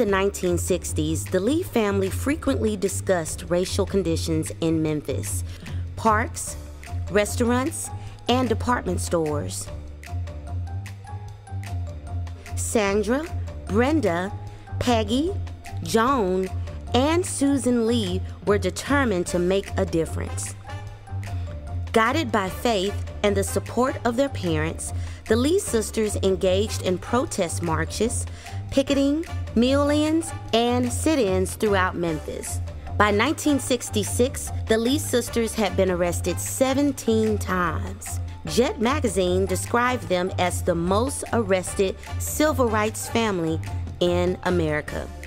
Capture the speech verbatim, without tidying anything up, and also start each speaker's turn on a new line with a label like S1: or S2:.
S1: the nineteen sixties, the Lee family frequently discussed racial conditions in Memphis, parks, restaurants, and department stores. Sandra, Brenda, Peggy, Joan, and Susan Lee were determined to make a difference. Guided by faith and the support of their parents, the Lee sisters engaged in protest marches, picketing, meal-ins, and sit-ins throughout Memphis. By nineteen sixty-six, the Lee sisters had been arrested seventeen times. Jet magazine described them as the most arrested civil rights family in America.